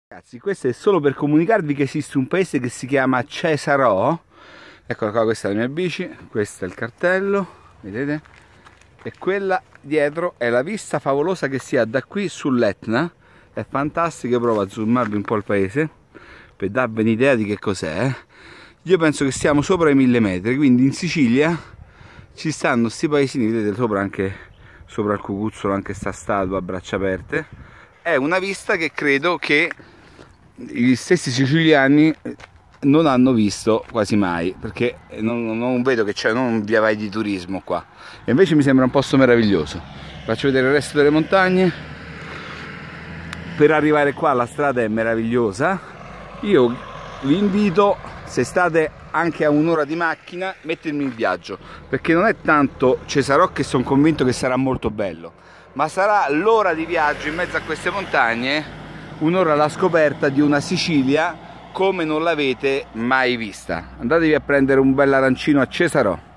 Ragazzi, questo è solo per comunicarvi che esiste un paese che si chiama Cesarò. Eccola qua, questa è la mia bici, questo è il cartello, vedete? E quella dietro è la vista favolosa che si ha da qui sull'Etna. È fantastica, provo a zoomarvi un po' il paese per darvi un'idea di che cos'è. Io penso che siamo sopra i 1000 metri, quindi in Sicilia ci stanno questi paesini, vedete sopra anche sopra il cucuzzolo, anche sta statua a braccia aperte. È una vista che credo che gli stessi siciliani non hanno visto quasi mai, perché non vedo che c'è un via vai di turismo qua, e invece mi sembra un posto meraviglioso. Faccio vedere il resto delle montagne. Per arrivare qua la strada è meravigliosa. Io vi invito, se state anche a un'ora di macchina, mettermi in viaggio, perché non è tanto Cesarò che sono convinto che sarà molto bello, ma sarà l'ora di viaggio in mezzo a queste montagne, un'ora alla scoperta di una Sicilia come non l'avete mai vista. Andatevi a prendere un bel arancino a Cesarò.